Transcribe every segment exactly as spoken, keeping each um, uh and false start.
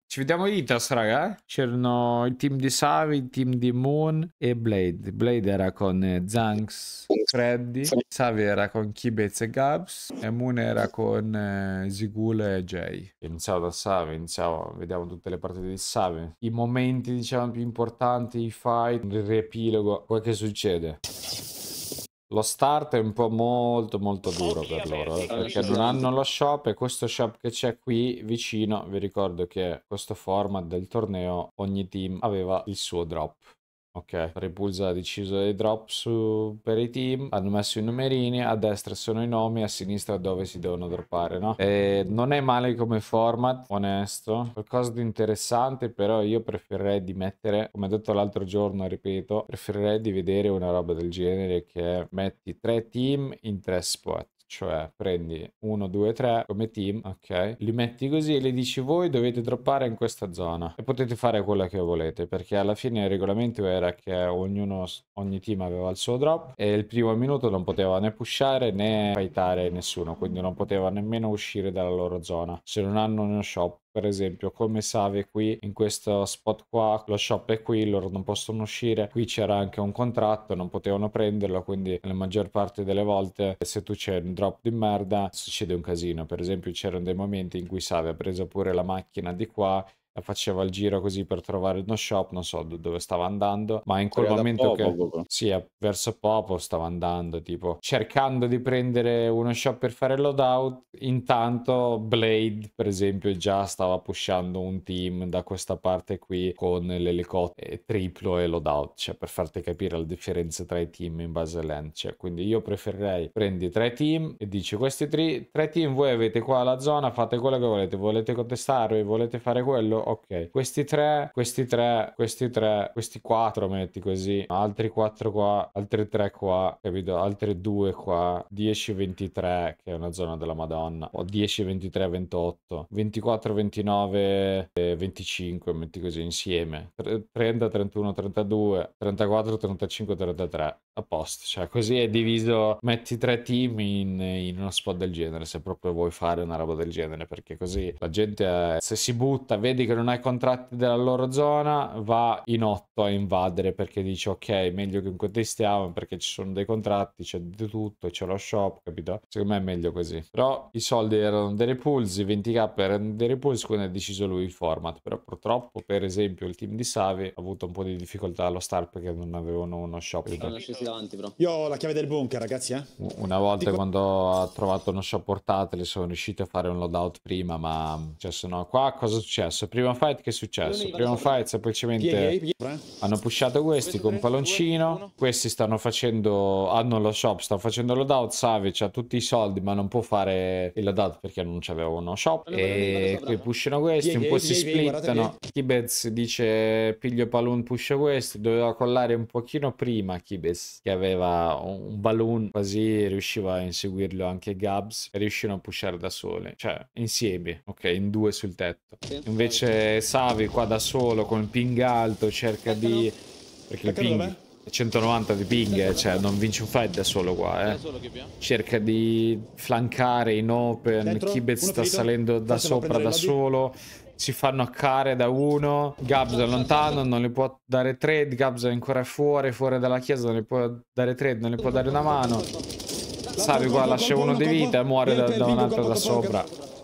Ci vediamo Itas, raga. C'erano il team di Savi, il team di Moon e Blade. Blade era con eh, Zanks, Freddy. Savi era con Kibez e Gabs. E Moon era con eh, Zigul e Jay. Iniziamo da Savi, iniziamo, vediamo tutte le partite di Savi. I momenti, diciamo, più importanti, i fight, il riepilogo. Poi che succede? Lo start è un po' molto molto duro per loro, eh, perché non hanno lo shop e questo shop che c'è qui vicino, vi ricordo che questo format del torneo ogni team aveva il suo drop. Ok, Repulsa ha deciso dei drop su, per i team, hanno messo i numerini, a destra sono i nomi, a sinistra dove si devono droppare, no? E non è male come format, onesto, qualcosa di interessante, però io preferirei di mettere, come detto l'altro giorno, ripeto, preferirei di vedere una roba del genere che metti tre team in tre spot. Cioè prendi uno, due, tre come team, ok? Li metti così e li dici voi dovete droppare in questa zona. E potete fare quello che volete, perché alla fine il regolamento era che ognuno, ogni team aveva il suo drop e il primo minuto non poteva né pushare né fightare nessuno, quindi non poteva nemmeno uscire dalla loro zona. Se non hanno uno shop, per esempio, come Save qui in questo spot qua, lo shop è qui, loro non possono uscire, qui c'era anche un contratto, non potevano prenderlo, quindi nella maggior parte delle volte se tu c'è un drop di merda succede un casino. Per esempio c'erano dei momenti in cui Save ha preso pure la macchina di qua, faceva il giro così per trovare uno shop, non so dove stava andando, ma in quel momento che sì, verso Popo stava andando, tipo cercando di prendere uno shop per fare il loadout, intanto Blade per esempio già stava pushando un team da questa parte qui con l'elicottero triplo e loadout, cioè per farti capire la differenza tra i team in base all'end, cioè quindi io preferirei prendi tre team e dici questi tre, tre team voi avete qua la zona, fate quello che volete, volete contestarvi, volete fare quello, ok, questi tre, questi tre, questi tre, questi quattro metti così, altri quattro qua, altri tre qua, capito? Altri due qua, dieci ventitré che è una zona della Madonna, o dieci ventitré ventotto, ventiquattro ventinove e venticinque metti così insieme, trenta trentuno trentadue, trentaquattro trentacinque trentatré, a posto, cioè così è diviso, metti tre team in, in uno spot del genere se proprio vuoi fare una roba del genere, perché così la gente eh, se si butta, vedi che non hai contratti della loro zona, va in otto a invadere perché dice ok, meglio che contestiamo perché ci sono dei contratti, c'è di tutto, c'è lo shop, capito? Secondo me è meglio così. Però i soldi erano dei repulsi, venti k erano dei repulsi, quindi ha deciso lui il format. Però purtroppo, per esempio, il team di Savi ha avuto un po' di difficoltà allo start perché non avevano uno shop. Davanti, bro. Io ho la chiave del bunker, ragazzi, eh. Una volta Dico... quando ha trovato uno shop portatile sono riusciti a fare un loadout prima, ma cioè sono qua cosa è successo? Prima fight che è successo? Prima fight semplicemente hanno pushato questi con palloncino, questi stanno facendo, hanno lo shop, stanno facendo loadout, Savage ha tutti i soldi ma non può fare il loadout perché non c'aveva uno shop e qui pushano questi, un po' si splittano, Kibez dice piglio Palun, pusha questi, doveva collare un pochino prima Kibez che aveva un balloon così riusciva a inseguirlo anche Gabs e riuscirono a pushare da sole, cioè insieme, ok, in due sul tetto. Invece Savi qua da solo con il ping alto cerca di... perché il ping è centonovanta di ping, cioè non vince un fight da solo qua, eh. Cerca di flancare in open, Kibez sta salendo da sopra da solo, si fanno accare da uno, Gabs è lontano, non le può dare trade, Gabs è ancora fuori, fuori dalla chiesa, non le può dare trade, non le può dare una mano. Savi qua lascia uno di vita e muore da, da un altro da sopra.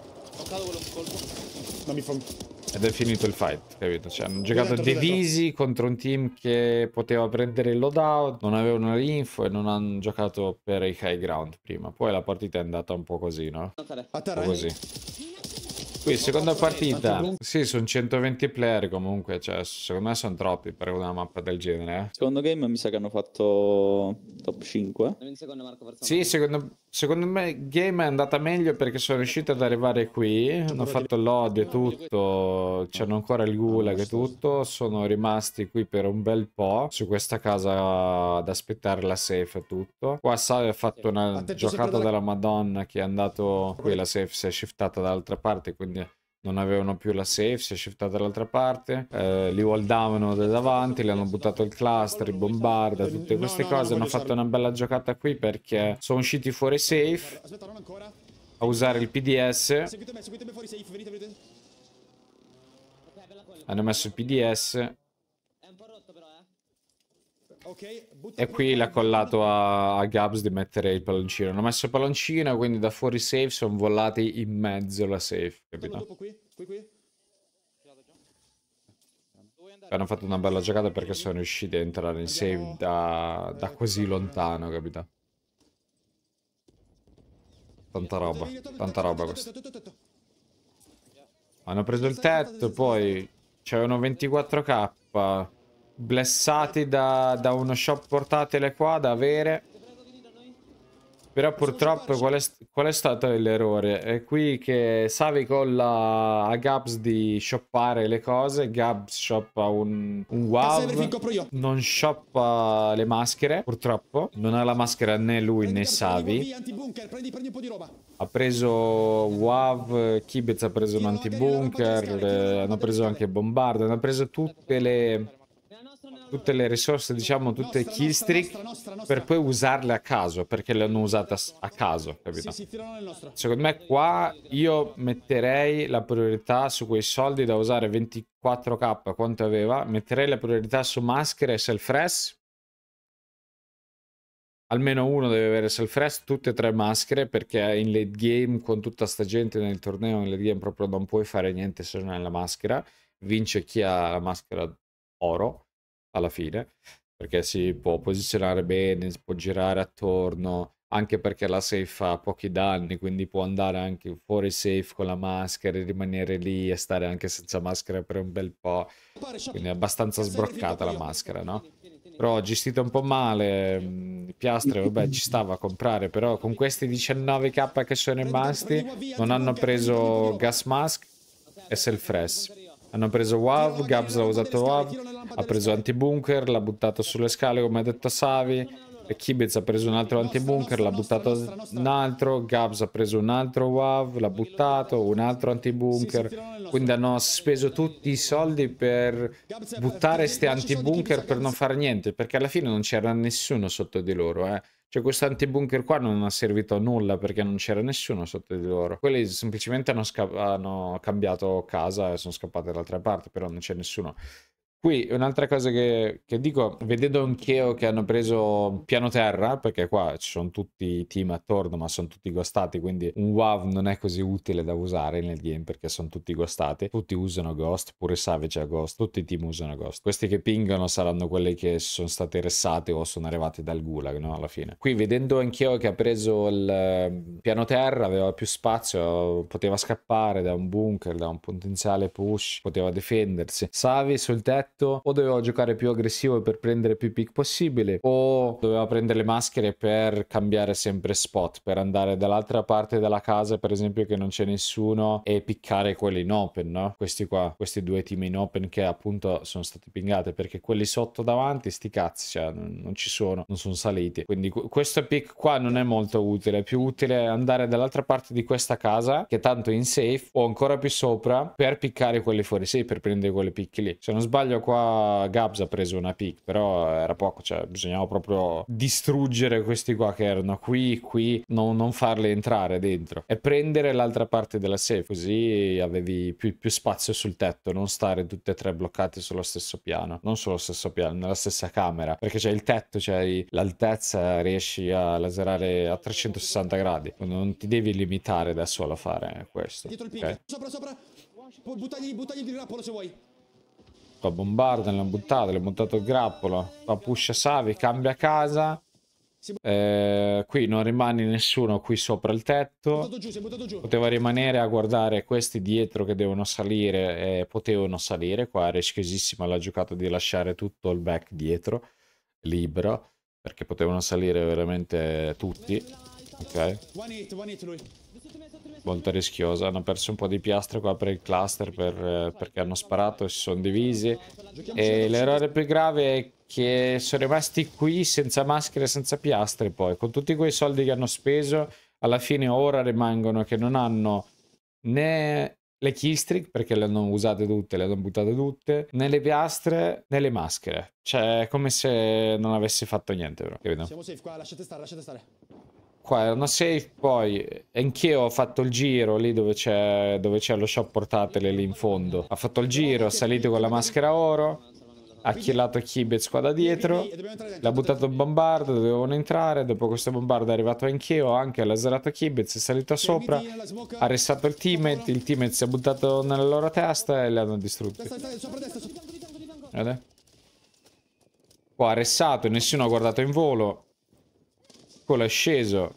Ed è finito il fight, capito? Cioè, hanno giocato divisi contro un team che poteva prendere il loadout, non avevano l'info e non hanno giocato per i high ground prima. Poi la partita è andata un po' così, no? Un po' così. Qui seconda partita, sì, sono centoventi player comunque, cioè secondo me sono troppi per una mappa del genere. Eh. Secondo game mi sa che hanno fatto top cinque. Sì, secondo, secondo me game è andata meglio perché sono riuscito ad arrivare qui, hanno fatto l'odio e tutto, c'hanno ancora il gulag e tutto, sono rimasti qui per un bel po' su questa casa ad aspettare la safe e tutto. Qua Save ha fatto una giocata della Madonna che è andato, qui la safe si è shiftata dall'altra parte, quindi non avevano più la safe, si è shiftata dall'altra parte, eh, li walldownano da davanti, li hanno buttato il cluster, il bombarda, tutte queste cose, hanno fatto una bella giocata qui perché sono usciti fuori safe a usare il P D S. Hanno messo il P D S. È un po' rotto però, eh. Ok, butta E qui l'ha collato a, a Gabs di mettere il palloncino. Hanno messo il palloncino, quindi da fuori safe sono volati in mezzo la safe, capito? dopo qui, qui, qui. Hanno fatto una bella giocata perché sono riusciti a entrare in save da, da così lontano, capito? Tanta roba, tanta roba questa. Hanno preso il tetto, poi c'erano ventiquattro K blessati da, da uno shop portatile qua da avere. Però purtroppo qual è, qual è stato l'errore? È qui che Savi colla a Gabs di shoppare le cose. Gabs shoppa un, un WoW, non shoppa le maschere, purtroppo. Non ha la maschera né lui né Savi. Ha preso WoW, Kibez ha preso un anti-bunker, eh, hanno preso anche Bombarda, hanno preso tutte le... tutte le risorse, diciamo, tutte le killstreak per poi usarle a caso, perché le hanno usate a caso, capito? Secondo me qua io metterei la priorità su quei soldi da usare ventiquattro K, quanto aveva, metterei la priorità su maschere e self-res. Almeno uno deve avere self-res, tutte e tre maschere, perché in late game con tutta sta gente nel torneo, in late game proprio non puoi fare niente se non hai la maschera. Vince chi ha la maschera oro alla fine, perché si può posizionare bene, si può girare attorno, anche perché la safe fa pochi danni, quindi può andare anche fuori safe con la maschera e rimanere lì e stare anche senza maschera per un bel po', quindi è abbastanza sbroccata la maschera, no? Però gestita un po' male, piastre, vabbè, ci stava a comprare, però con questi diciannove K che sono rimasti non hanno preso gas mask e self-res. Hanno preso WoW, Gabs l'ha usato WoW, ha preso anti-bunker, l'ha buttato sulle scale come ha detto Savi, e Kibez ha preso un altro anti-bunker, l'ha buttato un altro, Gabs ha preso un altro WoW, l'ha buttato, un altro anti-bunker, quindi hanno speso tutti i soldi per buttare sti anti-bunker per non fare niente, perché alla fine non c'era nessuno sotto di loro, eh. Cioè questo anti-bunker qua non ha servito a nulla perché non c'era nessuno sotto di loro. Quelli semplicemente hanno, hanno cambiato casa e sono scappati dall'altra parte, però non c'è nessuno. Qui un'altra cosa che, che dico, vedendo anch'io che hanno preso piano terra, perché qua ci sono tutti i team attorno, ma sono tutti ghostati, quindi un WoW non è così utile da usare nel game perché sono tutti ghostati. Tutti usano Ghost, pure Savage ha Ghost, tutti i team usano Ghost. Questi che pingano saranno quelli che sono stati ressati o sono arrivati dal gulag, no? Alla fine. Qui vedendo anch'io che ha preso il piano terra, aveva più spazio, poteva scappare da un bunker, da un potenziale push, poteva difendersi. Savi sul tetto o doveva giocare più aggressivo per prendere più pick possibile, o doveva prendere le maschere per cambiare sempre spot, per andare dall'altra parte della casa, per esempio, che non c'è nessuno, e piccare quelli in open, no? Questi qua, questi due team in open che appunto sono stati pingati, perché quelli sotto davanti, sti cazzi, cioè non, non ci sono, non sono saliti. Quindi questo pick qua non è molto utile, è più utile andare dall'altra parte di questa casa, che tanto è in safe, o ancora più sopra, per piccare quelli fuori safe, per prendere quelle picche lì. Se non sbaglio qua Gabs ha preso una pick, però era poco, cioè bisognava proprio distruggere questi qua che erano qui, qui, non, non farli entrare dentro e prendere l'altra parte della safe, così avevi più, più spazio sul tetto, non stare tutte e tre bloccati sullo stesso piano, non sullo stesso piano, nella stessa camera, perché c'è il tetto, c'è l'altezza, riesci a laserare a trecentosessanta gradi, quindi non ti devi limitare da solo a fare questo. Dietro il pick, Okay? sopra, sopra, buttagli, buttagli il grappolo se vuoi. Qua bombarda, l'hanno buttato, l'ha buttato il grappolo. Qua pusha Savi, cambia casa. Eh, qui non rimane nessuno qui sopra il tetto. Giù, si è buttato giù. Poteva rimanere a guardare questi dietro che devono salire e potevano salire. Qua è rischiosissima la giocata di lasciare tutto il back dietro, libero, perché potevano salire veramente tutti. Ok. One hit, one hit lui. Molto rischiosa, hanno perso un po' di piastre qua per il cluster per, eh, perché hanno sparato e si sono divisi, e l'errore più grave è che sono rimasti qui senza maschere, senza piastre, poi con tutti quei soldi che hanno speso alla fine ora rimangono che non hanno né le killstreak perché le hanno usate tutte, le hanno buttate tutte, né le piastre né le maschere, cioè è come se non avessi fatto niente, però, capito? Siamo safe qua, lasciate stare, lasciate stare. qua erano safe, poi anch'io ho fatto il giro lì dove c'è dove c'è lo shop portatile lì in fondo. Ha fatto il giro, è salito con la maschera oro, ha killato Kibez qua da dietro, l'ha buttato il bombardo, dovevano entrare, dopo questo bombardo è arrivato anch'io, anche l'ha zerato Kibez, è salito sopra, ha arrestato il teammate, il teammate si è buttato nella loro testa e li hanno distrutti. Vedete? Qua ha arrestato, nessuno ha guardato in volo. Quello è sceso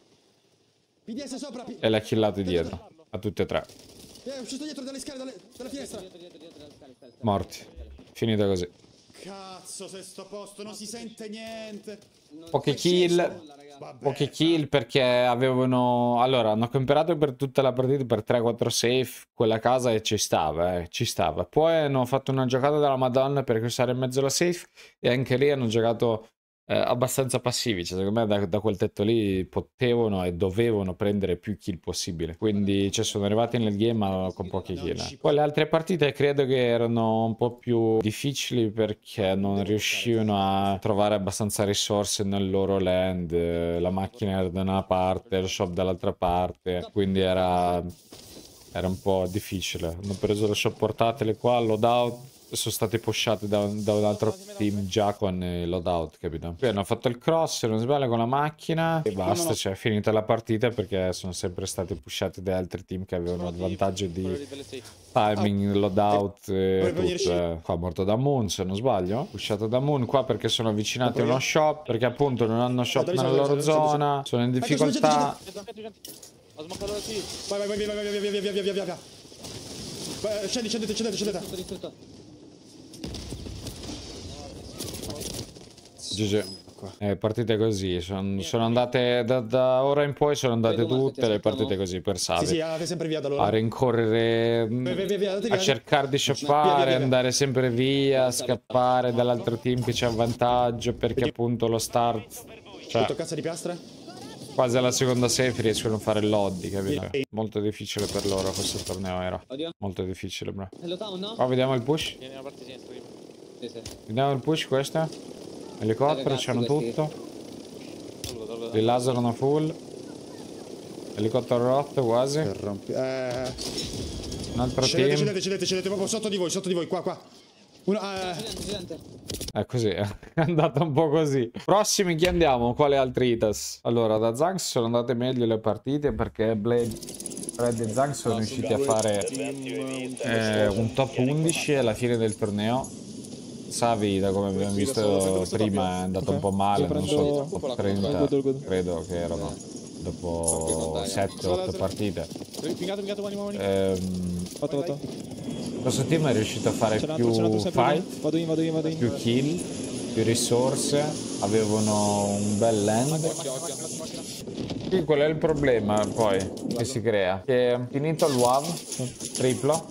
e l'ha killato dietro a tutti e tre. È uscito dietro dalle scale, dalle, dalla finestra. Morti. Finita così. Cazzo, sesto posto, non si sente niente. Poche kill. Vabbè. Poche kill perché avevano... Allora, hanno camperato per tutta la partita per tre quattro safe quella casa e ci stava, eh, ci stava. Poi hanno fatto una giocata della Madonna per stare in mezzo alla safe e anche lì hanno giocato eh, abbastanza passivi. Cioè, secondo me da, da quel tetto lì potevano e dovevano prendere più kill possibile. Quindi cioè, sono arrivati nel game ma con poche kill. Eh. Poi le altre partite credo che erano un po' più difficili perché non riuscivano a trovare abbastanza risorse nel loro land. La macchina era da una parte, lo shop dall'altra parte. Quindi era, era un po' difficile. Hanno preso lo shop portatile qua, loadout. Sono stati pushati da, da un altro team già con il loadout, capito? Poi hanno fatto il cross, se non sbaglio, con la macchina e basta, cioè è finita la partita perché sono sempre stati pushati da altri team che avevano il vantaggio di timing, loadout e tutto. Qua è morto da Moon, se non sbaglio. Pushato da Moon qua perché sono avvicinati a uno shop, perché appunto non hanno shop nella loro zona, sono in difficoltà. Vai, vai, vai, via, via, via, via, via, via, via, via. Vai, scendi, scendete, scendete, scendete. G G. Eh, partite così, sono, sono andate da, da ora in poi sono andate tutte le partite così per Savi. Sì, sì, andate sempre via da loro. A rincorrere, Via, via, via, andate a via. cercare di shoppare, Via, via, via. andare sempre via, scappare dall'altro team che c'ha vantaggio perché appunto lo start, cioè Tutto cazzo di piastre? quasi alla seconda safe riescono a fare il lobby, capito? Molto difficile per loro questo torneo era. Molto difficile, bro. Qua vediamo il push. Vediamo il push questo. Elicottero, c'hanno tutto. Li laserano full. Elicottero rotto quasi. Per rompi... Eh... Un altro Scendete, team. scendete, scendete, scendete proprio sotto di voi, sotto di voi, qua, qua. Uno, eh... È così, è andata un po' così. Prossimi chi andiamo? Quale altri itas? Allora, da Zanx sono andate meglio le partite perché Blade, Fred e Zanx sono riusciti a fare eh, un top undici alla fine del torneo. Savi, da come abbiamo visto prima, è andato un po' male, non so, top trenta, credo che erano dopo sette otto partite. Ehm, questo team è riuscito a fare più fight, Vado in, vado in, vado in. più kill, più risorse, avevano un bel land. Qui qual è il problema poi che si crea? Che finito il W A V triplo,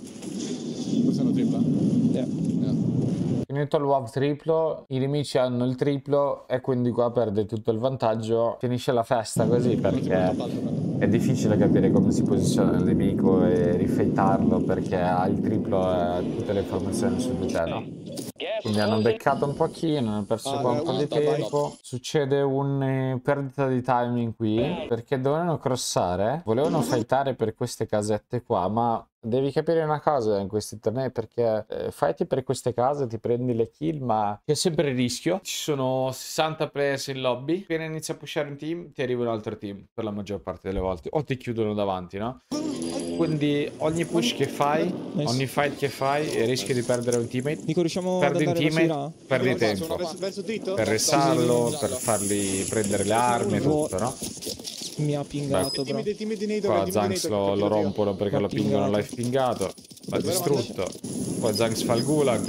finito il W A V triplo, i nemici hanno il triplo e quindi qua perde tutto il vantaggio. Finisce la festa così perché è difficile capire come si posiziona il nemico e rifeitarlo perché ha il triplo e ha tutte le informazioni su di te, no? Quindi hanno beccato un pochino, hanno perso qua un po' di tempo. Succede una perdita di timing qui perché dovevano crossare, volevano fightare per queste casette qua, ma devi capire una cosa in questi tornei perché eh, fighti per queste case, ti prendi le kill, ma c'è sempre il rischio. Ci sono sessanta players in lobby, appena inizia a pushare un team ti arriva un altro team per la maggior parte delle volte o ti chiudono davanti, no? Quindi ogni push che fai, Nice. ogni fight che fai rischi di perdere un teammate. Nico, riusciamo Perdi ad un andare verso teammate, Ira? perdi tempo Verso dritto? per restarlo, per fargli prendere le armi e tutto, no? Mi ha pingato, bro. Qua Zanx lo, lo rompono perché lo pingono live pingato, l'ha distrutto. Poi Zanx fa il gulag.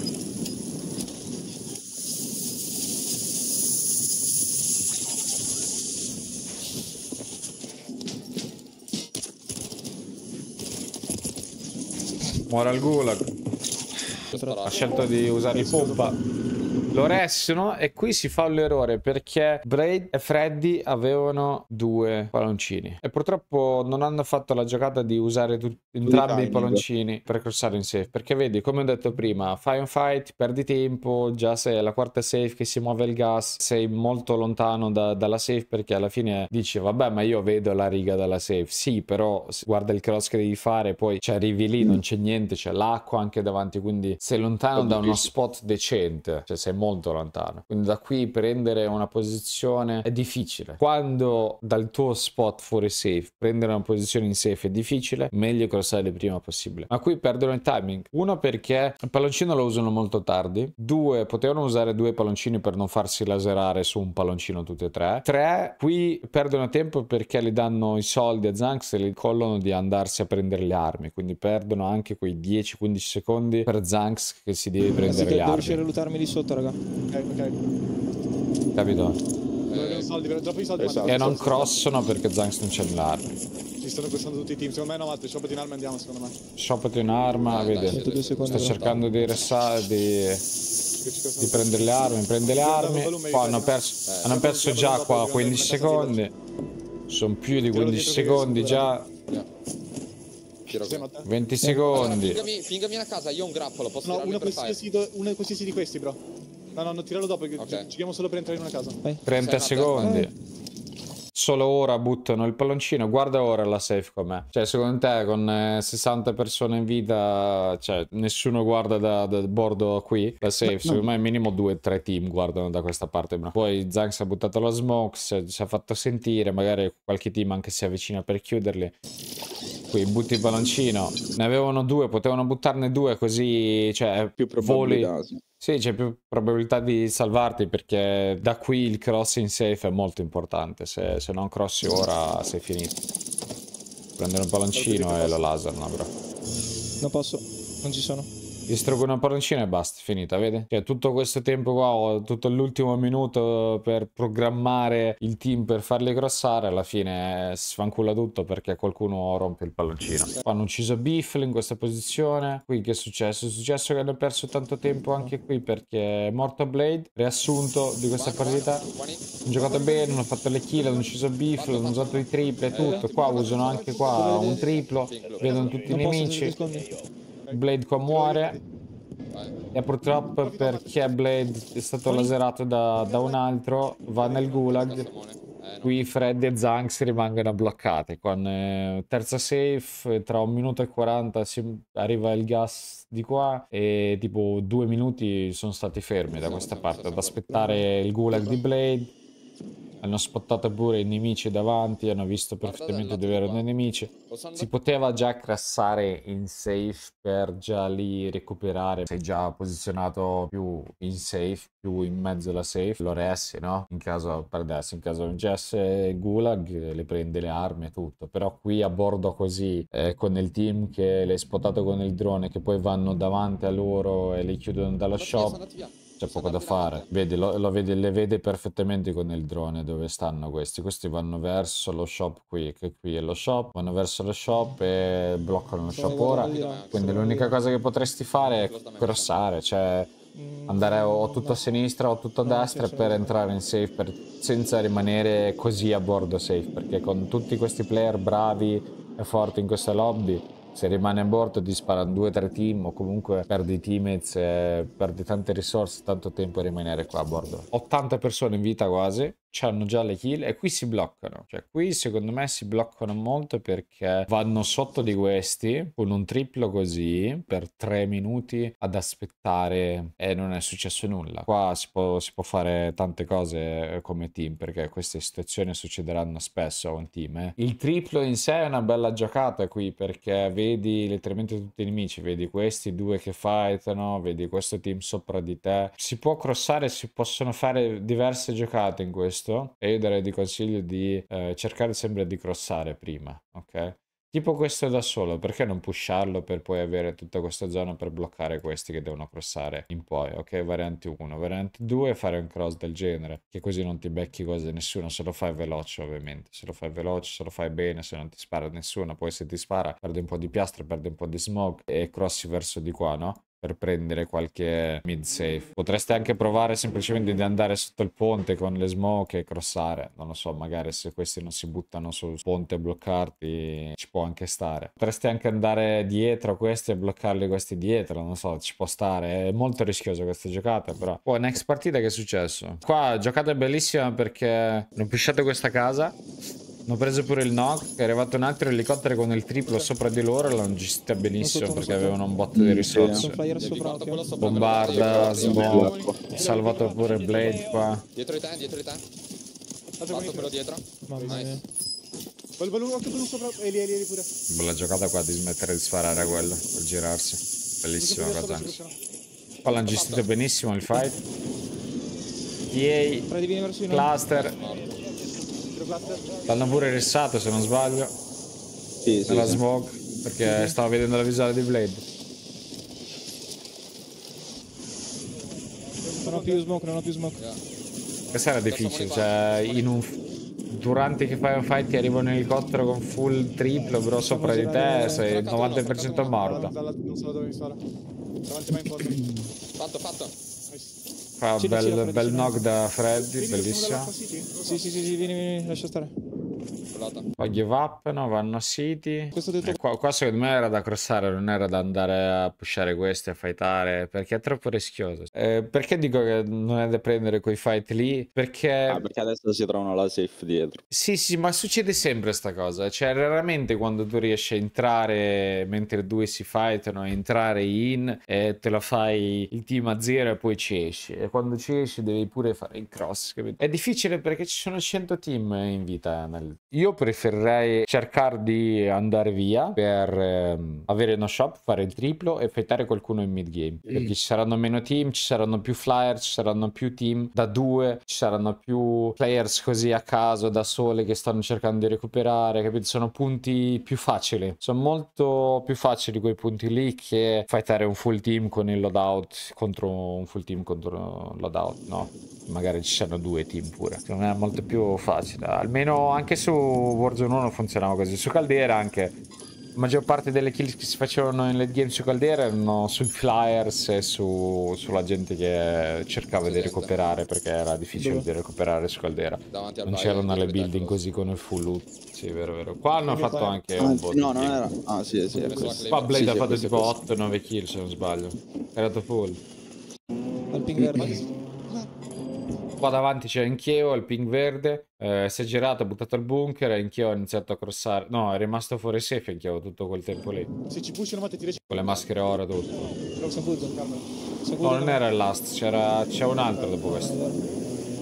Muore al gulag. Ha scelto di usare il pompa. lo restano e qui si fa l'errore perché Blade e Freddy avevano due palloncini e purtroppo non hanno fatto la giocata di usare tutti, entrambi i palloncini per crossare in safe, perché vedi, come ho detto prima, fai un fight, perdi tempo, già sei alla quarta safe che si muove il gas, sei molto lontano da, dalla safe, perché alla fine dici vabbè ma io vedo la riga dalla safe, sì, però guarda il cross che devi fare, poi ci arrivi lì, non c'è niente, c'è l'acqua anche davanti, quindi sei lontano da uno spot decente, cioè sei molto lontano, quindi da qui prendere una posizione è difficile. Quando dal tuo spot fuori safe prendere una posizione in safe è difficile, meglio crossare il prima possibile, ma qui perdono il timing. Uno, perché il palloncino lo usano molto tardi. Due, potevano usare due palloncini per non farsi laserare su un palloncino tutti e tre. Tre, qui perdono tempo perché li danno i soldi a Zanx e li collano di andarsi a prendere le armi, quindi perdono anche quei dieci quindici secondi per Zanx che si deve prendere Sì, le devo armi. riuscire a lootarmi lì sotto, raga. Ok, ok. Capito? Vogliono i soldi, troppo i soldi. Esatto. Matteo. E non crossano perché Zanx non c'è le armi. Ci stanno costando tutti i team. Secondo me no, Matteo, shoppati in arma e andiamo, secondo me. Shoppati in arma, Eh, vede. dai, due secondi, Sta no. cercando di restare, di... di prendere le armi, prende le armi. Qua hanno perso, Eh, hanno perso già qua quindici secondi. Sono più di quindici secondi già. Tiro Sì, qui. Matteo? venti Allora, secondi. fingami, fingami una casa, io ho un grappolo, posso No, tirarmi uno per fire? qualsiasi, do- uno qualsiasi di questi, bro. No, no, no, tiralo dopo, che Ok. gi- giriamo solo per entrare in una casa. trenta Sei Matteo? secondi. Solo ora buttano il palloncino. Guarda ora la safe com'è. Cioè, secondo te, con eh, sessanta persone in vita, cioè, nessuno guarda da, da bordo qui la safe? Secondo me, minimo due tre team guardano da questa parte. Bro. Poi Zanx ha buttato la smoke, si è, si è fatto sentire. Magari qualche team anche si avvicina per chiuderli. Qui butti il palloncino. Ne avevano due, potevano buttarne due così, cioè, Più voli. probabilità, sì. Sì, c'è più probabilità di salvarti, perché da qui il cross in safe è molto importante. Se, se non crossi ora sei finito. Prendere un palloncino e lo laserano, bro. Non posso, non ci sono. Distruggono un palloncino e basta, finita, vedi? Cioè, tutto questo tempo qua, ho tutto l'ultimo minuto per programmare il team per farli crossare, alla fine si sfancula tutto perché qualcuno rompe il palloncino. Hanno ucciso Biffle in questa posizione. Qui che è successo? È successo che hanno perso tanto tempo anche qui perché è morto Blade. Riassunto di questa partita. Hanno giocato bene, hanno fatto le kill, hanno ucciso Biffle, hanno usato i tripli e tutto. Qua usano anche qua un triplo, vedono tutti i Non posso, nemici. secondi. Blade qua muore. E purtroppo perché Blade è stato laserato da, da un altro, va nel gulag. Qui Freddy e Zanx rimangono bloccati. Con eh, terza safe, tra un minuto e quaranta si arriva il gas di qua. E tipo due minuti sono stati fermi da questa parte ad aspettare il gulag di Blade. Hanno spottato pure i nemici davanti, hanno visto perfettamente dove erano i nemici. Si poteva già crassare in safe per già lì recuperare. Sei già posizionato più in safe, più in mezzo alla safe. Lo resti, no? In caso perdessi, in caso vincesse Gulag, le prende le armi e tutto. Però qui a bordo così, eh, con il team che le hai spottato con il drone, che poi vanno davanti a loro e li chiudono dallo shop. C'è poco da fare. Vedi, lo, lo vede, le vede perfettamente con il drone dove stanno questi. Questi vanno verso lo shop qui, che qui è lo shop. Vanno verso lo shop e bloccano lo shop ora. Quindi l'unica cosa che potresti fare è crossare, cioè andare o tutto a sinistra o tutto a destra per entrare in safe, per, senza rimanere così a bordo safe. Perché con tutti questi player bravi e forti in questa lobby, se rimane a bordo ti sparano due o tre team o comunque perdi teammates, e perdi tante risorse, tanto tempo a rimanere qua a bordo. ottanta persone in vita quasi, hanno già le kill e qui si bloccano. Cioè qui secondo me si bloccano molto perché vanno sotto di questi con un triplo così per tre minuti ad aspettare e non è successo nulla. Qua si può, si può fare tante cose come team, perché queste situazioni succederanno spesso a un team. Eh. Il triplo in sé è una bella giocata qui perché vedi letteralmente tutti i nemici, vedi questi due che fightano, vedi questo team sopra di te. Si può crossare, si possono fare diverse giocate in questo. E io darei di consiglio di eh, cercare sempre di crossare prima, ok? Tipo questo da solo, perché non pusharlo per poi avere tutta questa zona per bloccare questi che devono crossare in poi, ok? Variante uno, variante due, fare un cross del genere, che così non ti becchi cose nessuno, se lo fai veloce ovviamente, se lo fai veloce, se lo fai bene, se non ti spara nessuno, poi se ti spara perdi un po' di piastre, perdi un po' di smoke e crossi verso di qua, no? per prendere qualche mid safe. Potreste anche provare semplicemente di andare sotto il ponte con le smoke e crossare. Non lo so, magari se questi non si buttano sul ponte e bloccarti ci può anche stare. Potreste anche andare dietro a questi e bloccarli questi dietro, non so, ci può stare. È molto rischioso questa giocata, però. Poi next partita che è successo? Qua giocata è bellissima perché hanno pushato questa casa. Hanno preso pure il knock, è arrivato un altro elicottero con il triplo sopra di loro, l'hanno gestita benissimo perché avevano un botto di risorse. Sono flyer sopra. Guarda quello sopra, Bombarda, quello smoke, salvato pure Blade qua. dietro di te, dietro di te. Fatto quello dietro. Mamma mia. Nice. Bel bel occhio quello sopra. E lì, e lì, e lì pure. Bella giocata qua di smettere di sparare a quello, per girarsi. Bellissima cosa anche. Qua l'hanno gestito benissimo il fight. T Freddy, vieni verso A, di noi. cluster, l'hanno pure rissato se non sbaglio, Sì, sì, nella sì. smoke, perché stavo vedendo la visuale di Blade. Non ho più smoke, non ho più smoke. Questa era difficile, cioè in un... durante che fai un fight ti arriva un elicottero con full triplo, bro, sopra di te, sei il novanta per cento morto. Non so dove mi spara. Davanti a me in foto. Fatto, fatto. Fa Sì, bel, sì, bel Freddy, knock da Freddy, Vedi bellissimo. City? Sì, sì, sì, sì, vieni, vieni, lascia stare. Volata. Poi give up, no? Vanno City. Questo detto- E qua, qua secondo me era da crossare, non era da andare a pushare questi, a fightare, perché è troppo rischioso. Eh, perché dico che non è da prendere quei fight lì? Perché... Ah, perché adesso si trovano la safe dietro. Sì, sì, ma succede sempre sta cosa. Cioè, raramente quando tu riesci a entrare mentre due si fightano, a entrare in e te lo fai il team a zero e poi ci esci. E quando ci esci devi pure fare il cross, capito? È difficile perché ci sono cento team in vita. Nel... Io preferirei cercare di andare via per ehm, avere uno shop, fare il triplo e fightare qualcuno in mid game. Perché ci saranno meno team, ci saranno più flyer, ci saranno più team da due, ci saranno più players così a caso, da sole, che stanno cercando di recuperare, capito? Sono punti più facili. Sono molto più facili quei punti lì che fightare un full team con il loadout contro un full team contro un loadout, no? Magari ci sono due team pure. Secondo me è molto più facile. Almeno anche su Warzone uno funzionava così. Su Caldera anche. La maggior parte delle kills che si facevano in late game su Caldera erano sui flyers e su, sulla gente che cercava di recuperare, perché era difficile di recuperare su Caldera. Davanti al Non baile, c'erano le dietro di te, building quello. così con il full loot. Sì, vero, vero. Qua hanno fatto anche un po' Anzi, di no, non kill. era... Ah, sì, sì, è Messo la questo. Qua Blade Sì, ha sì, fatto questo, tipo questo. otto nove kill se non sbaglio. È andato full. Al ping verde. Qua davanti c'è Encheo, il ping verde. Eh, si è girato, ha buttato il bunker e Encheo ha iniziato a crossare. No, è rimasto fuori safe Encheo tutto quel tempo lì. Se ci pushano ma ti tiri. Con le maschere oro e tutto. Sono fuso. Sono No, non era il last, c'era c'è un altro dopo questo.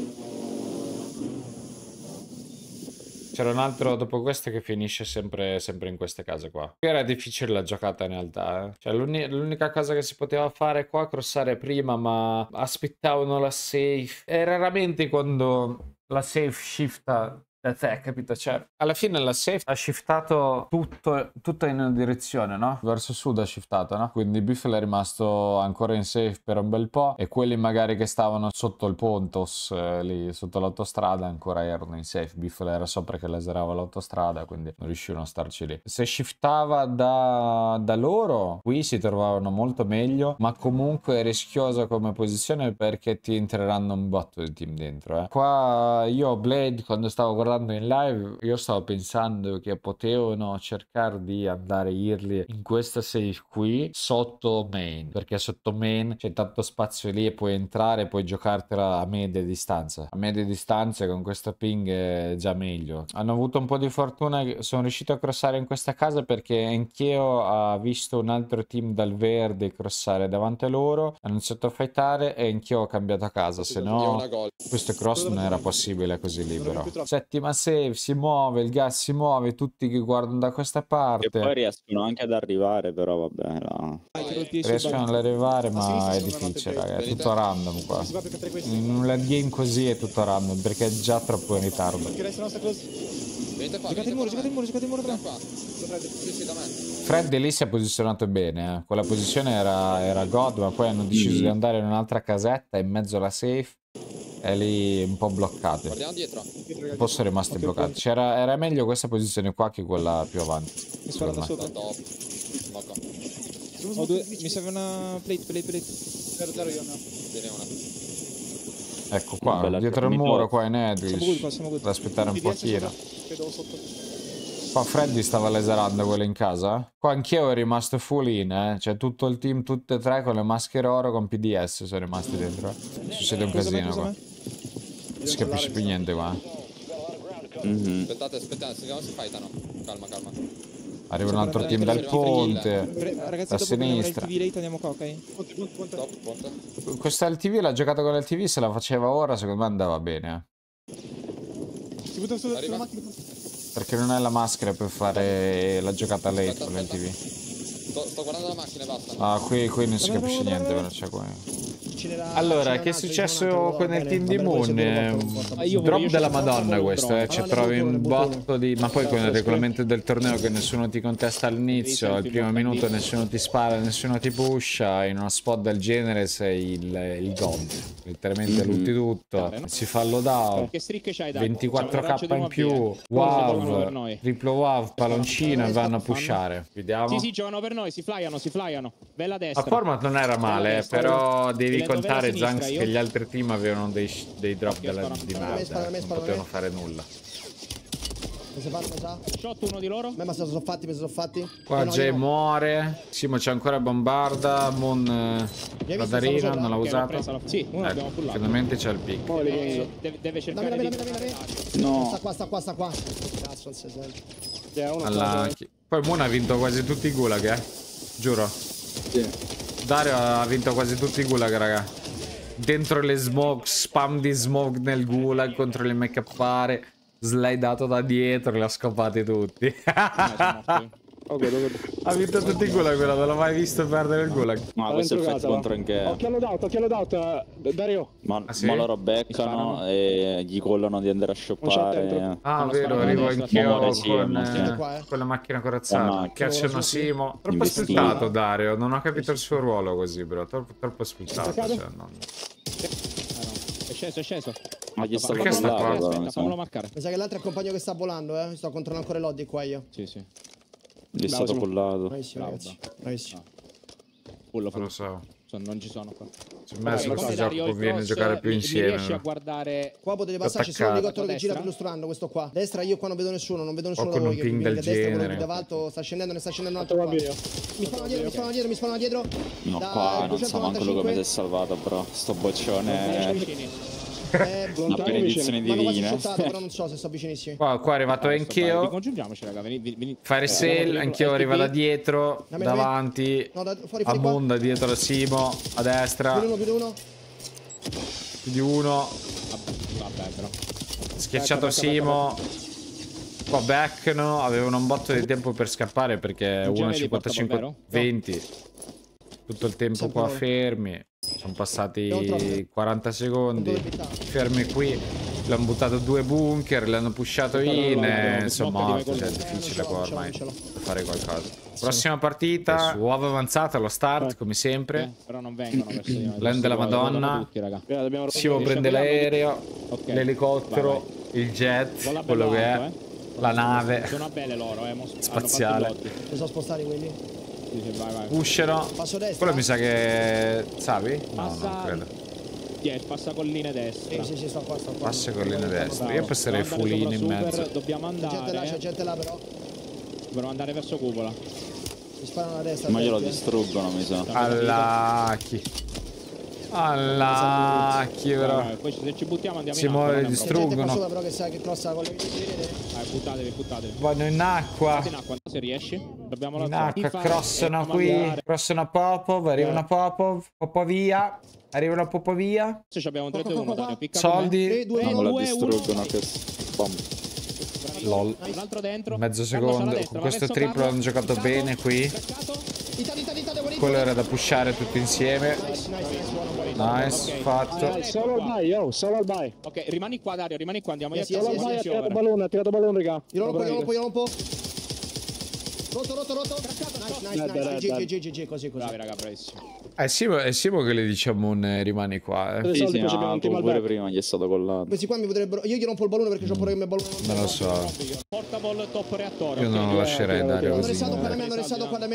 C'era un altro dopo questo che finisce sempre, sempre in queste case qua. Era difficile la giocata in realtà, eh. Cioè l'uni- l'unica cosa che si poteva fare qua, crossare prima, ma aspettavano la safe. E raramente quando la safe shifta da te, capito? Cioè, alla fine la safe ha shiftato tutto, tutto in una direzione, no? Verso sud ha shiftato, no? Quindi Biffle è rimasto ancora in safe per un bel po', e quelli magari che stavano sotto il Pontos, eh, lì sotto l'autostrada, ancora erano in safe. Biffle era sopra che laserava l'autostrada, quindi non riuscivano a starci lì. Se shiftava da, da loro, qui si trovavano molto meglio, ma comunque è rischiosa come posizione perché ti entreranno un botto di team dentro, eh. Qua io Blade, quando stavo guardando in live, io stavo pensando che potevano cercare di andare early in questa safe qui sotto main, perché sotto main c'è tanto spazio lì e puoi entrare e puoi giocartela a media distanza. A media distanza con questo ping è già meglio. Hanno avuto un po' di fortuna, sono riuscito a crossare in questa casa perché Encheo ha visto un altro team dal verde crossare davanti a loro, hanno iniziato a fightare e Encheo ha cambiato casa, se Io no una gol. questo cross non era possibile così libero. Settima save, si muove, il gas si muove, tutti che guardano da questa E poi parte riescono anche ad arrivare, però vabbè, là. Vai, tiro il piede sul riescono ad basso. arrivare, A ma sinistra è sono difficile, andate raga, è bene. tutto random qua. Si va per cattare questi. In un late game così è tutto random perché è già troppo in ritardo. Perché resta nostra close. Venite qua, Giocate il venite muro, qua giocate il muro, giocate il muro. da da me. me. Qua. Sì, sì, da me. Fred lì si è posizionato bene, eh. Quella posizione era, era God, ma poi hanno deciso di andare in un'altra casetta in mezzo alla safe e lì un po' bloccati. Guardiamo dietro. Un po' sono rimasti bloccati. C'era, era meglio questa posizione qua che quella più avanti. Mi spara da secondo me. sopra. Da top. Smocco. Ho due, mi serve una plate, plate, plate. Zero, zero io ne ho. Tiene una. Ecco qua, Bella, dietro il mi muro, trovo. qua in Siamo good, Edwish. qua siamo good. Da aspettare un D B S pochino. sopra. Vedo sotto. Qua Freddy stava laserando quello in casa. Qua anch'io ero rimasto full in, eh. Cioè tutto il team, tutte e tre con le maschere oro con P D S sono rimasti dentro. eh. Succede un Cosa me, casino cosa qua. me? Non si capisce più niente qua. eh. Mhm. Aspettate, aspettate, si si fightano. Calma, calma. Arriva un altro team dal ponte. Pre- Ragazzi, Da dopo prendiamo il sinistra. T V late andiamo qua, ok? Ponte, ponte, ponte. Stop, ponte. Questa L T V l'ha giocata con l'L T V, se la faceva ora secondo me andava bene. eh. Si butta sulla Arriva. macchina. Perché non è la maschera per fare la giocata late Aspetta, con l'L T V. Sto, sto guardando la macchina e basta. Ah, qui, qui non si capisce niente, però c'è qua. Ce n'era- Allora, ce n'era che è un altro, successo ce n'era un altro, con va il bene, team va di bene, poi se Moon? vuoi eh, lo porto, lo porto. Ah, io Drop io della ci sto Madonna con questo, drone. eh. Cioè Ah, trovi ne un butto uno, botto di... Ma poi con il regolamento del torneo che nessuno ti contesta all'inizio, al primo minuto nessuno ti spara, nessuno ti pusha, in uno spot del genere sei il, il god. Letteralmente lutti tutto, si fa loadout, Che strische c'hai da ventiquattro k in più, wow, triplo wow, palloncino e vanno a pushare. Vediamo. Sì, sì, giocano per noi, si flyano, si flyano. Bella A destra. format non era male, eh, destra. però devi Dove contare la sinistra, Zanks io? che gli altri team avevano dei, dei drop Ok, della, spara. di Spara a me, merda, spara a me, non spara a me. potevano fare nulla. Mi si fanno già? Shot uno di loro. Me ma se sono fatti, me se sono fatti. Qua Io no, Jay io no. muore, Simo c'è ancora bombarda, Moon eh, visto, Radarina, stavo non l'ha Che l'ho presa usato. la- Sì, uno l'abbiamo Ecco, pullato. finalmente c'è il pick. Eh, Deve, deve cercare Dammi, di... dammi, dammi, dammi. No. Sta qua, sta qua, sta qua. Cazzo, non si sente. Alla... Poi Moon ha vinto quasi tutti i gulag, eh. Giuro. Sì. Dario ha vinto quasi tutti i gulag, raga. Dentro le smoke, spam di smoke nel gulag contro le make upare. Slidato da dietro, li ha scopati tutti. Ha vinto tutti i gulag, però non l'ho mai visto perdere il gulag. Ma questo è il fatto contro anche. Occhio loadout, occhio loadout, Dario. Ma, Ah, sì? ma loro beccano e gli collano di andare a shoppare. dentro. Ah, Stanno vero, sparando arrivo a destra. anch'io Amore, sì, con, ma sì. eh, Qua, eh. con la macchina La corazzata. macchina. Piacciono Simo. Troppo Investito. sfruttato Dario, non ho capito il suo ruolo così, bro. Troppo, troppo sfruttato. Cioè, non... È sceso, è sceso. Ma gli sta Perché sta qua? parlando, Aspetta, mi sa. fammelo marcare. Mi sa che l'altro è il compagno che sta volando, eh. Sto controllando ancora i lodi qua io. Sì, sì. Gli è stato pullato. Bravissimo, Bravo. ragazzi. Bravissimo. Pullo, Non pullo. lo so. Sono- non ci sono qua. Secondo me Ok, su questo come gioco Dario, il conviene cross, giocare più mi- Mi insieme. riesci a guardare... Qua potete passarci solo un Attaccato. elicottero che gira Destra. illustrando questo qua. Destra io qua non vedo nessuno, non vedo nessuno con da voi un che ping viene del da destra, quello genere. che da alto sta scendendo, ne sta scendendo un altro Va qua. via. Mi spanano dietro, mi spanano dietro, mi spanano dietro. No, Da qua non so manco quello che mi si è duecentonovantacinque. salvato, però. Sto boccione. Vicini. Eh, Una benedizione mi hanno quasi divina. shottato, però non so se sto vicinissimi. Qua, qua è arrivato Dai, sto bene. anch'io. Ricongiungiamoci, raga. Veni, veni, veni. Fire Eh, sale, andiamo anch'io dietro. arriva da L T B. dietro, Dammi, dammi. davanti, No, da, fuori, a fuori qua. Moon, da dietro da Simo, a destra, Più di uno, più di uno. più di uno, Vabbè, però. schiacciato Simo. Qua backno, avevano un botto di tempo per scappare perché Tu già uno vedi cinquantacinque portapolvero? venti. Tutto il tempo Sempre qua loro. fermi. Sono passati Abbiamo troppo. quaranta secondi. Dove buttare? Fermi qui. L'hanno buttato due bunker, l'hanno pushato in e sono morti. Cioè è difficile Eh, non qua ce l'ho, ormai non ce l'ho. fare qualcosa. Prossima partita su uova avanzata allo start come Eh, sempre. però non vengono verso di noi. Land della Questi qua Madonna. guardano tutti, raga. Via, dobbiamo Simo Riesci a prende volarlo? l'aereo, Ok. l'elicottero, Vai, il jet, Vola bello quello che è, alto, eh. la nave. Sono belle loro, eh. mo- hanno Spaziale. fatto i lotti. Mi sono spostati quelli. Sì, sì, vai, vai. Pushano. Passo destra. Quello mi sa che... Savi? No, Passa- non credo. Yes, passa colline destra. Sì, sì, sì, sto qua, sto qua. Passa con linea destra. Bravo. Io passerei Dobbiamo full in andare in sopra mezzo. super, Dobbiamo C'è gente là, c'è andare. gente là però. Dobbiamo andare verso cupola. Mi sparano a destra. Ma glielo attenti, eh. distruggono, mi sa. Allacchi. Allacchi, Vai, però. vai, poi se ci buttiamo andiamo Si in acqua. muove non è un di C'è problema. gente qua distruggono. sopra però che sa che crossa con le vedete? Vai, buttatevi, buttatevi. Vanno in acqua. Andate in acqua, se riesci. Dobbiamo In lanciare. acqua, Fare- crossano e qui. mandare. Crossano Popov, arrivano Popov. Popovia. Arrivano Popovia. Se ci abbiamo un tre due uno, Qua, qua, qua. Dario, picca con me. Soldi. tre, due, No, uno. me la due, uno. distruggono. Che... Bom. Lol. Un altro dentro. Mezzo Carlo secondo. sulla Con destra, va questo verso triplo Carlo. hanno giocato Piccato, bene qui. staccato. Itate, itate, itate, guarite. Quello era da pushare tutti insieme. Nice, nice, nice, buono, buono. Nice, Ok. fatto. Ah, Solo il buy, oh, solo il buy. Ok, rimani qua Dario, rimani qua, andiamo Yes, io. yes, Solo il yes, buy, ha yes, tirato ballone, ha tirato ballone, raga. Io lo rompo, io lo Lo rompo, io lo rompo. Rotto, rotto, rotto. Nice, nice, Dai, nice. dai, G, dai. G, G, G, così, così. Bravi raga, bravissimo. È Simo, è Simo che le dice a Moon eh, rimani qua, eh. Dei Sì, soldi, sì, poi abbiamo ma un team al pure back. prima gli è stato collato. Questi qua mi potrebbero... Io gli rompo il ballone perché c'ho paura che mi ballone. Non lo so. Portable top reattore. Io ok? non lo lascerei tira, andare tira. Hanno così. restato qua da me, eh. hanno restato qua da me.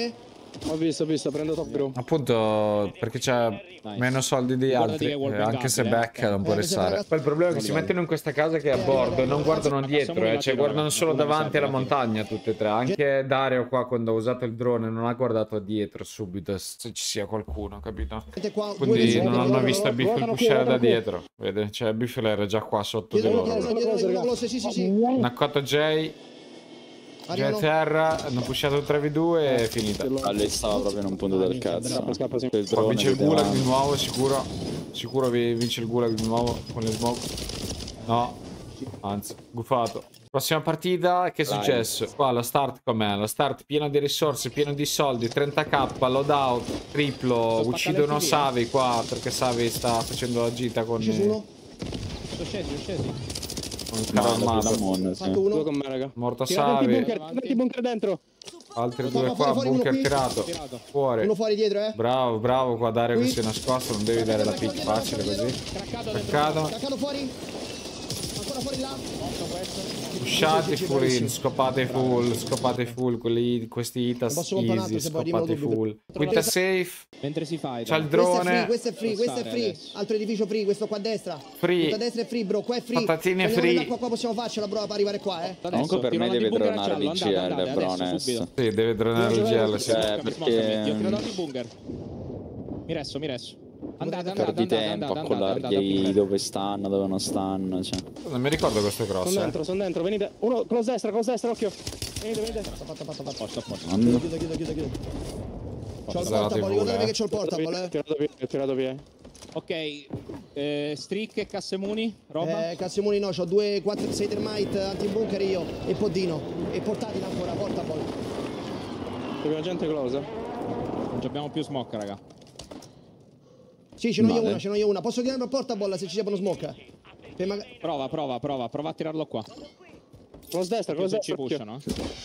Ho visto, ho visto, prendo top bro. Appunto perché c'ha meno soldi di Ricordati altri, che è eh, wallbang anche se up, eh. becca non può Eh, mi sembra restare. Poi il problema è che si mettono in questa casa che è a bordo e non guardano dietro, eh, cioè guardano solo davanti alla montagna tutte e tre. Anche Dario qua quando ha usato il drone non ha guardato dietro subito se ci sia qualcuno, capito? Vedete qua, due Quindi vezzi, non guardano, hanno visto guardano, Biffle guardano qui, pushare da guardano qui. dietro, vede? Cioè Biffle era già qua sotto di Dietro, loro. dietro, dietro, dietro, dietro, dietro, sì, sì, sì. Naccotto J, J a Arrivano. terra, hanno pushato tre v due e è finita. Ah, lei stava proprio in un punto del cazzo. Scappa, scappa, sì. Il Qua drone vince il vedeva- gulag di nuovo, sicuro. Sicuro vi- vince il gulag di nuovo con le smoke. No, anzi, gufato. Prossima partita, che è successo? Qua lo start com'è? Lo start pieno di risorse, pieno di soldi, trenta k, loadout, triplo, uccide uno Savi qua perché Savi sta facendo la gita con, Ci eh, sono. Sono scesi, sono scesi. con il carro No, armato. da Mon, sì. Fatto Due uno. con me, raga. Morto Tirate il Savi, bunker, tirate il bunker dentro. altri Fuori, due fuori, qua, fuori, uno bunker qui. tirato. Tirato. Fuori. Uno fuori dietro, eh. Bravo, bravo qua Dario che Qui. si è nascosto, non devi dare la pick facile così. Craccato dentro. Peccato. Caccato fuori. Ancora fuori là. Pushate full in, scopate full, scopate full, quelli, questi hitas posso comprare un easy, altro se poi dimmi scopate lo dubbio. full. Quinta safe, Mentre si fight. c'ha il Questo è free, drone, questo è free, questo è free. Adesso. Altro edificio free, questo qua a destra. Free. Tutto a destra è free, bro. Qua è free. Patatine Prendiamo free. l'acqua, qua possiamo farcela, bro, per arrivare qua, eh. Comunque per me deve dronare l'I G L, Brones. sì, deve dronare il G L, sì. Eh, perché- Io tiro dal bunker. Mi resto, mi resto. Andate, andate, Perdi andate, tempo andate, a andate, andate, collargli andate. dove stanno, dove non stanno, cioè. Non mi ricordo questo cross, Sono eh. dentro, sono dentro, venite. Uno, close destra, close destra, occhio. Venite, venite. Fatto, fatto, fatto. Posto, posto. Non- Chiudo, chiudo, chiudo, chiudo. C'ho il Zerato portable, i ricordatevi volo, che c'ho il portable, eh. Tirato via, tirato via. Ok, eh, streak e cassemuni, roba. Eh, Cassimoni no, c'ho due, quattro, sei termite, anti-bunker io, e Poddino. E portatile ancora, portable. Abbiamo gente close. Non abbiamo più smoke, raga. Sì, ce n'ho io Vale. una, ce n'ho io una. Posso tirare il portable se ci sia uno smoke? Per maga- Prova, prova, prova, prova a tirarlo qua. Close destra, Così close ci destra, occhio. pushano.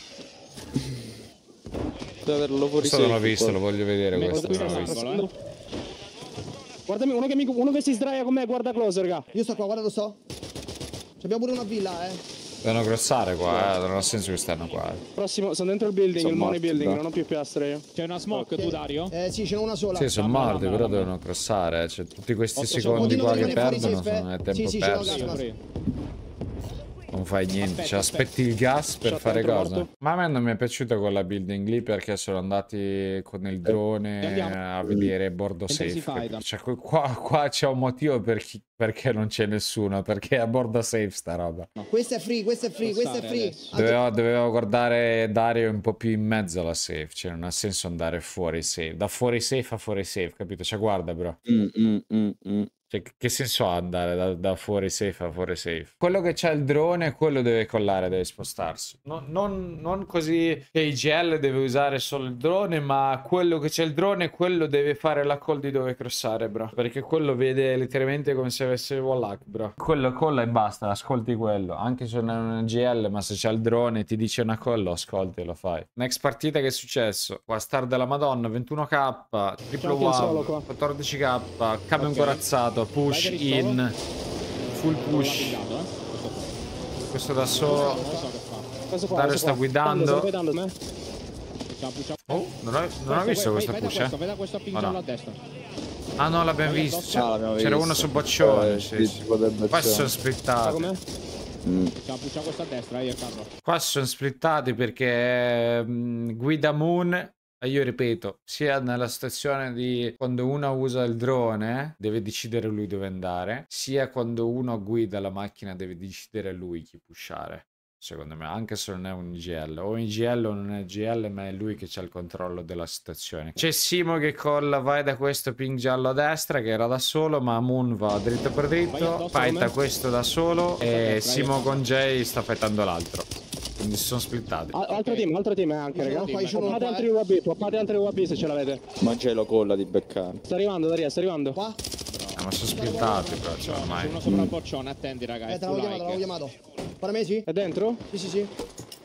Deve averlo fuori Questo non l'ho safe, visto, qua. lo voglio vedere Metto questo, qui non l'ho una visto. angolo, eh. Guardami, uno che, mi, uno che si sdraia con me, guarda close, raga. Io sto qua, guarda, lo sto. Abbiamo pure una villa, eh. Devono crossare qua, eh. Non ha senso che stanno qua, eh. Prossimo, sono dentro il building, Sono il money morti, building, bro. non ho più piastre io. C'è una smoke, tu Dario? Eh sì, ce n'ho una sola. Sì, sono Vabbè, morti, vabbè, però vabbè. devono crossare, cioè tutti questi Otto secondi secondi, qua non che rimane fuori perdono safe, sono eh. è tempo Sì, sì, ce l'ho perso. gas. Free. Non fai niente, Aspetta, cioè aspetta. aspetti il gas per Shot fare dentro cosa? morto. Ma a me non mi è piaciuto quella building lì perché sono andati con il drone Andiamo. a vedere bordo Mentre si safe. fighta. capito? Cioè, qu- qua, qua c'è un motivo per chi- perché non c'è nessuno, perché è a bordo safe sta roba. Questa è free, questa è free, questa è free. adesso. Anche- Dovevo, dovevo guardare Dario un po' più in mezzo alla safe, cioè non ha senso andare fuori safe, da fuori safe a fuori safe, capito? Cioè guarda bro. Mm, mm, mm, mm. Cioè, che- che senso ha andare da, da fuori safe a fuori safe? Quello che c'ha il drone, quello deve collare, deve spostarsi. Non, non- non così che I G L deve usare solo il drone, ma quello che c'è il drone, quello deve fare la call di dove crossare, bro. Perché quello vede letteralmente come se avesse il wall-hack, bro. Quello colla e basta, ascolti quello. Anche se non è un I G L, ma se c'è il drone e ti dice una call, lo ascolti e lo fai. Next partita che è successo? Qua star della Madonna, ventuno k, triplo anche il solo wow, qua. quattordici k, cambio incorazzato, push Vai per il in, full Non l'ha push, pigliato, eh. questo da solo. Non so che fa. Questo qua, Dario questo sta qua. guidando. Sto guidando, me. Push, push. Oh, non ho, non ho visto Vai- questo vai da push, questo, eh. vai da questo ping Oh, no. giallo a destra. Ah no, l'abbiamo Vai visto. addosso. C'era, Ah, l'abbiamo c'era visto. uno su boccione, Eh, sì, sì, sì. tipo del Qua boccione. sono Ah, splittati. com'è? Mm. Ciao, push questo a destra, eh, Carlo. Qua sono splittati perché mh, guida Moon. E io ripeto, sia nella situazione di quando uno usa il drone, deve decidere lui dove andare, sia quando uno guida la macchina deve decidere lui chi pushare. Secondo me, anche se non è un I G L, o I G L o non è I G L, ma è lui che c'ha il controllo della situazione. C'è Simo che colla, vai da questo ping giallo a destra, che era da solo, ma Moon va dritto per Vai dritto, addosso fighta come? questo da solo, e destra, Simo io. con Jay sta fightando l'altro. Quindi si sono splittati. Al- altro team, altro team anche, Io raga. sono qua, io sono Poppate qua, altri eh. U A B, poppate altri U A B se ce l'avete. Ma c'è lo colla di beccare. Sta arrivando, Daria, sta arrivando. Qua? Eh, ma sono splittati però, cioè C'è ormai. uno sopra il boccione, attendi, raga. Eh, È te full l'avevo chiamato, l'avevo like. chiamato. Paramesi? È dentro? Sì, sì, sì.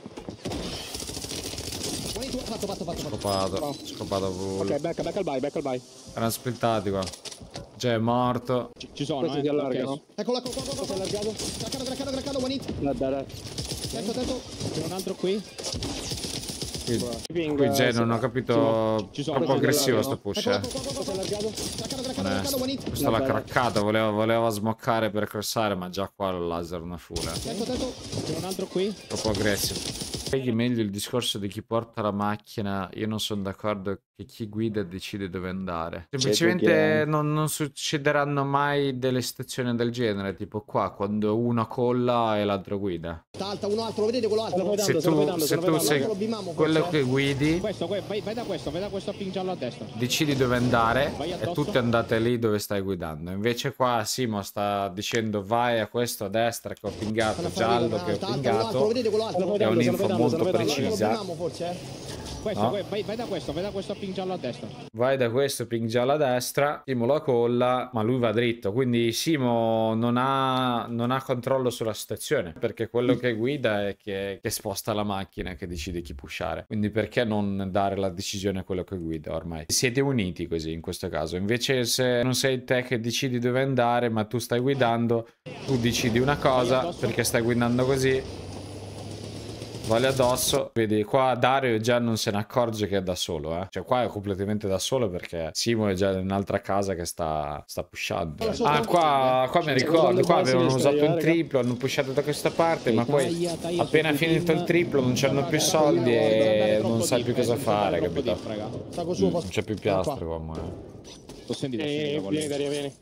Buoni tu, fatto, fatto, fatto, fatto. Scopato, scopato full. Ok, back, back al buy, back al buy. Erano splittati qua. Jay è morto. Ci- Ci sono, Questi eh. si allargano. Ok. Eccolo, qua, qua, qua, qua, qua. allargato? Craccato, craccato, craccato, one hit. Dai, dai, dai. Attento, attento. C'è un altro qui. Qui, Ping, qui Jay eh, non ho sì. capito. Ci sono, Troppo ci sono, aggressivo no? sto push, Ecco, eh. ecco, ecco, ecco, ecco. Allargato. Craccato, craccato, craccato, Onesto. one hit. Questo l'ha Vabbè. craccato, voleva, voleva smoccare per crossare, ma già qua il laser una full, eh. Tempo, tempo. C'è un altro qui. Troppo aggressivo. Spieghi meglio il discorso di chi porta la macchina. Io non sono d'accordo che chi guida decide dove andare. Semplicemente che- non, non succederanno mai delle situazioni del genere, tipo qua, quando uno colla e l'altro guida. Alta, uno altro, lo vedete quello Se lo altro? puoi Se dando, se lo puoi tu, dando, se se lo tu puoi sei dando. Lo bimamo, quello forse, che guidi, Questo, que- vai, vai da questo, vai da questo ping giallo a destra. decidi dove andare Vai e addosso. tutti andate lì dove stai guidando. Invece qua Simo sta dicendo vai a questo a destra che ho pingato, Sono giallo fuori, che ho alta, alta, quello altro, lo pingato. vedete quello Se lo puoi altro? È dando, se lo puoi un'info dando, se lo molto puoi dando. Lo precisa. bimamo, forse, eh? Questo, No. que- vai, vai da questo, vai da questo ping giallo a destra. Vai da questo ping giallo a destra, Simo la colla, ma lui va dritto. Quindi Simo non ha, non ha controllo sulla situazione, perché quello che guida è che, che sposta la macchina, che decide chi pushare. Quindi perché non dare la decisione a quello che guida ormai? Siete uniti così in questo caso. Invece se non sei te che decidi dove andare, ma tu stai guidando, tu decidi una cosa perché stai guidando così. Vale addosso. Vedi, qua Dario già non se ne accorge che è da solo, eh. Cioè qua è completamente da solo perché Simo è già in un'altra casa che sta, sta pushando. Ah, qua, qua mi ricordo, qua avevano usato un triplo, hanno pushato da questa parte, ma poi Taglia, taglia appena sul finito team. il triplo non c'hanno più soldi e non sai più cosa fare, capito? Stacco Mm, suo, Non posso... c'è più piastro qua, mo, eh. Ho sentito, ho Eh, sentito con vieni, lei. Dario, vieni.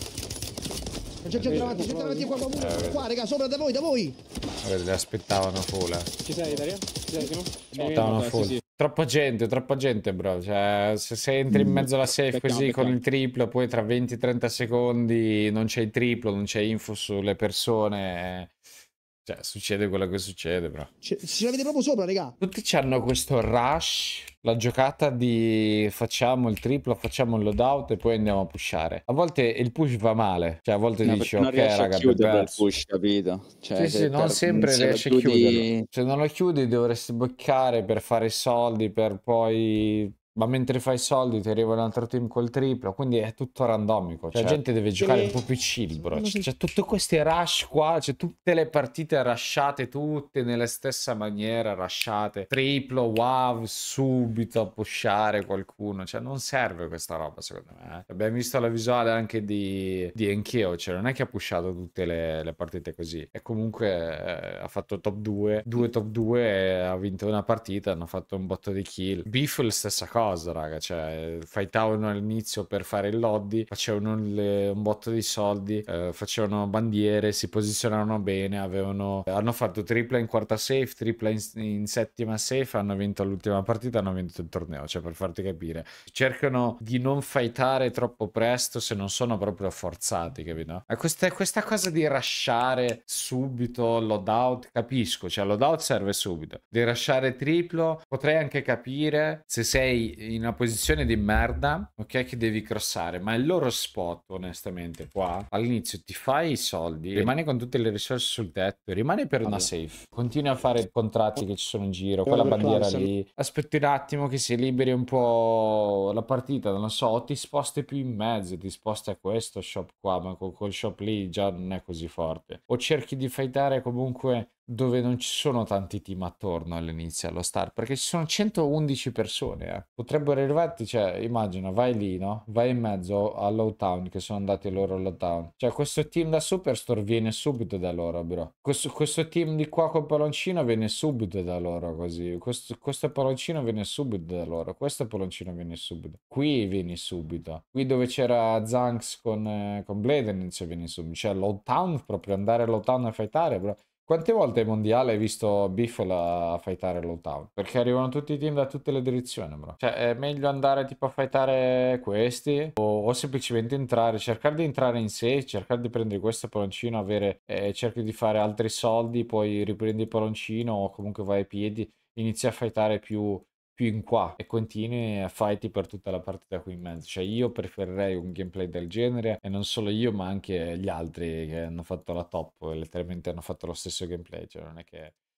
C'è gente davanti, gente davanti qua, qua, qua, qua, raga, sopra da voi, da voi. Vedi, li aspettavano full, eh. Ci sei, Dario? Ci sei, Simo? Aspettavano vabbè, full. sì, sì. Troppa gente, troppa gente, bro. Cioè, se, se entri in mezzo alla safe Becchiamo, così con becchiamo. il triplo, poi tra venti trenta secondi non c'è il triplo, non c'è info sulle persone. Cioè, succede quello che succede, bro. Ce, ce l'avete proprio sopra, raga. Tutti hanno questo rush, la giocata di facciamo il triplo, facciamo il loadout e poi andiamo a pushare. A volte il push va male, cioè a volte No, dici perché non ok riesci raga, a abbiamo chiuderlo il perso. push, capito? Cioè, Sì, se sì, non per- sempre se lo riesci a chiudi- chiuderlo. Se non lo chiudi dovresti bloccare per fare i soldi, per poi... Ma mentre fai i soldi ti arriva un altro team col triplo, quindi è tutto randomico. Cioè, la gente deve giocare un po' più chill, bro. C'è, c'è tutti questi rush qua, c'è tutte le partite rushate, tutte nella stessa maniera, rushate. Triplo, wow, subito a pushare qualcuno. Cioè, non serve questa roba, secondo me. eh. Abbiamo visto la visuale anche di, di Enkeo, cioè non è che ha pushato tutte le, le partite così. E comunque eh, ha fatto top due, due top due e ha vinto una partita, hanno fatto un botto di kill. Beef stessa cosa. Cosa, raga, cioè fightavano all'inizio per fare il lobby, facevano le, un botto di soldi, eh, facevano bandiere, si posizionavano bene, avevano, hanno fatto tripla in quarta safe, tripla in, in settima safe, hanno vinto l'ultima partita, hanno vinto il torneo, cioè per farti capire. Cercano di non fightare troppo presto se non sono proprio forzati, capito? E questa, questa cosa di rushare subito, loadout, capisco, cioè loadout serve subito. Di rushare triplo, potrei anche capire se sei in una posizione di merda, ok, che devi crossare, ma il loro spot, onestamente, qua, all'inizio ti fai i soldi, rimani con tutte le risorse sul tetto, rimani per una safe, continui a fare i contratti che ci sono in giro, quella bandiera lì, aspetti un attimo che si liberi un po' la partita, non lo so, o ti sposti più in mezzo, ti sposti a questo shop qua, ma col, col shop lì già non è così forte, o cerchi di fightare comunque dove non ci sono tanti team attorno all'inizio, allo start, perché ci sono centoundici persone, eh. Potrebbero arrivarti, cioè, immagina, vai lì, no? Vai in mezzo a Lowtown, che sono andati loro a Lowtown. Cioè, questo team da Superstore viene subito da loro, bro. Questo, questo team di qua col palloncino viene subito da loro, così. Questo, questo palloncino viene subito da loro. Questo palloncino viene subito. Qui vieni subito. Qui dove c'era Zanks con, eh, con Blade inizio vieni subito. Cioè, Lowtown, proprio andare a Lowtown a fightare, bro. Quante volte ai mondiali hai visto Biffle a fightare Lowtown? Perché arrivano tutti i team da tutte le direzioni, bro. Cioè, è meglio andare tipo a fightare questi o, o semplicemente entrare, cercare di entrare in sé, cercare di prendere questo palloncino, avere, eh, cerchi di fare altri soldi, poi riprendi il palloncino o comunque vai ai piedi, inizi a fightare più, più in qua e continui a fighti per tutta la partita qui in mezzo. Cioè, io preferirei un gameplay del genere e non solo io, ma anche gli altri che hanno fatto la top, letteralmente hanno fatto lo stesso gameplay. Cioè, non è che